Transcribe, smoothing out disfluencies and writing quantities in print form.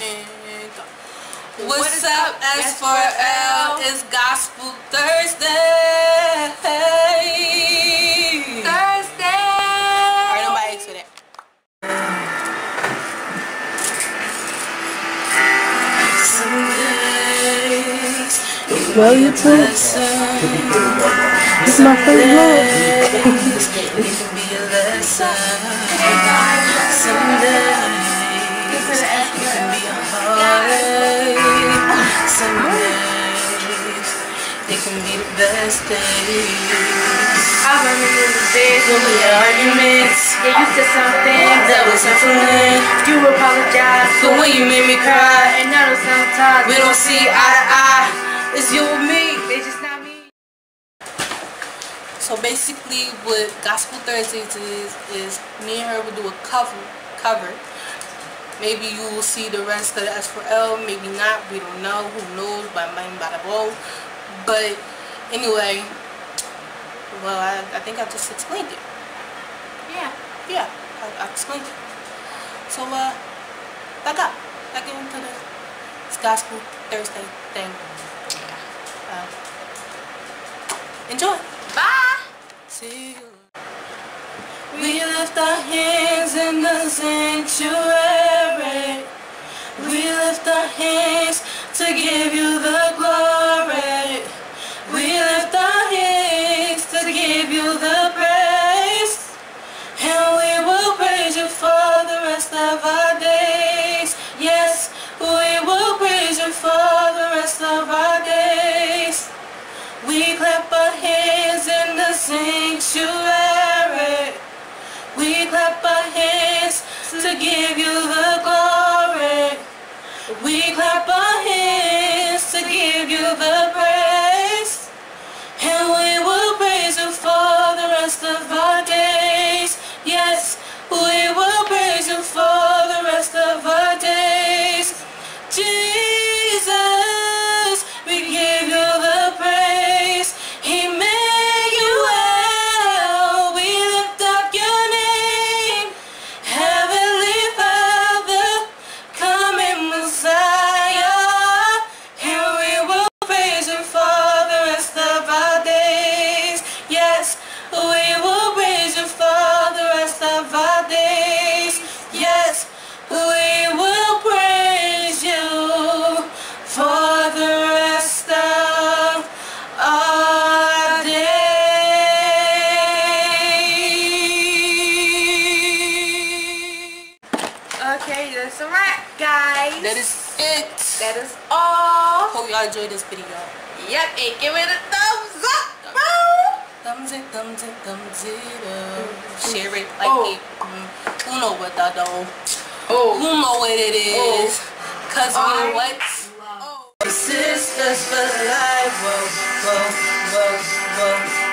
What's up, S4L? It's Gospel Thursday. Alright, nobody asked for that. Well, YouTube, this is my first vlog. It can be the best days. I remember the days when we had arguments. Yeah, you said something that was unfamiliar. You apologized for when you made me cry. And now sometimes we don't see eye to eye. It's you and me, it's just not me. So basically what Gospel Thursdays is me and her will do a cover. Maybe you will see the rest of the S4L, maybe not, we don't know, who knows, bada boom. But anyway, well, I think I just explained it. Yeah, I explained it. So back into this Gospel Thursday thing. Enjoy. Bye. See you. We lift our hands in the sanctuary. We lift our hands to give you the glory. We lift our hands to give you the praise. And we will praise you for the rest of our days. Yes, we will praise you for the rest of our days. We clap our hands in the sanctuary. We clap our hands to give you the glory. We clap our hands to give you the praise. And we will praise you for the rest of our days. Yes, we will praise you for the rest of our days. Jesus, we give you the praise. Emmanuel, we lift up your name. Heavenly Father, coming Messiah. And we will praise you for the rest of our days. Yes, we will praise you for the rest of our days. Yes, we will praise you for the rest of our days. Okay, that's a wrap, guys. That is it. That is all. Hope y'all enjoyed this video. Yep, and give it a thumbs up, bro. Thumbs it up. Share it, like it. Who know what that though? Who know what it is? Cause we what? Sisters for life. Whoa.